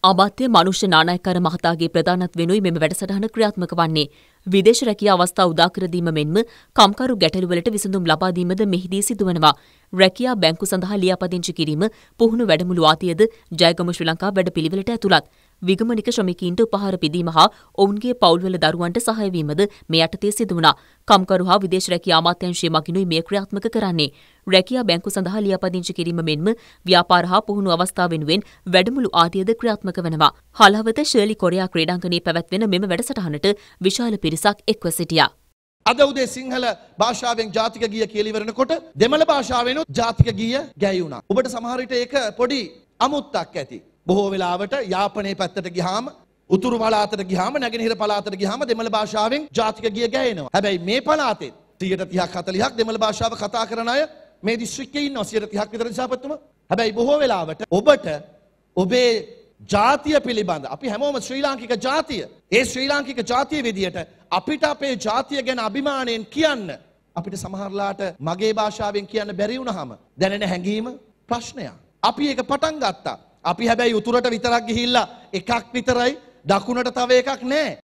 අමාත්‍ය මනුෂ්‍ය නානායක්කාර මහතාගේ ප්‍රධානත්වෙනුයි මෙම වැඩසටහන ක්‍රියාත්මක වන්නේ. විදේශ රැකියා අවස්ථා උදාකර දීම මෙන්ම කම්කරු ගැටලුවලට විසඳුම් ලබා දීමද මෙහිදී සිදුවනවා. රැකියා බැංකු සඳහා ලියාපදිංචි කිරීම, පුහුණු වැඩමුළු ආදියද ජයගම ශ්‍රී ලංකා වැඩපිළිවෙලට ඇතුළත්. විගමනික ශ්‍රමිකීන්ට උපහාර පිදීම හා ඔවුන්ගේ පවුල්වල දරුවන්ට සහාය වීමද මේ යටතේ සිදු වුණා. කම්කරු හා විදේශ රැකියා අමාත්‍යාංශය මගිනුයි මෙය ක්‍රියාත්මක කරන්නේ. රැකියා බැංකු සඳහා ලියාපදිංචි කිරීම මෙන්ම ව්‍යාපාර හා පුහුණු අවස්ථා වෙනුවෙන් වැඩමුළු ආදියද ක්‍රියාත්මක වෙනවා. හලවත ශර්ලි කොරියා ක්‍රීඩාංගණයේ පැවැත්වෙන මෙම වැඩසටහනට විශාල පිරිසක් එක්ව සිටියා. අද උදේ සිංහල භාෂාවෙන් ජාතික ගීය කියලා ඉවරනකොට දෙමළ භාෂාවෙනුත් ජාතික ගීය ගැයුණා. ඔබට සමහර විට ඒක පොඩි අමුත්තක් ඇති. බොහෝ වෙලාවට යාපනයේ පැත්තට ගියාම, උතුරු පළාතට ගියාම, නැගෙනහිර පළාතට ගියාම දෙමළ භාෂාවෙන් ජාතික ගීය ගැයෙනවා. හැබැයි මේ පළාතේ 30%ක් 40ක් දෙමළ භාෂාව කතා කරන අය මේ දිස්ත්‍රික්කයේ ඉන්නවා. 30%ක් විතර දිසාපතිතුමා. හැබැයි බොහෝ වෙලාවට ඔබට ඔබේ ජාතිය පිළිබඳ අපි හැමෝම ශ්‍රී ලාංකික ජාතිය. ඒ ශ්‍රී ලාංකික ජාතිය විදියට අපිට අපේ ජාතිය ගැන අභිමාණයෙන් කියන්න අපිට සමහරලාට මගේ භාෂාවෙන් කියන්න බැරි වුණාම දැනෙන හැඟීම ප්‍රශ්නයක්. අපි ඒක පටන් ගත්තා. අපි හැබැයි උතුරට විතරක් ගිහිල්ලා එකක් විතරයි, දකුණට තව එකක් නැහැ.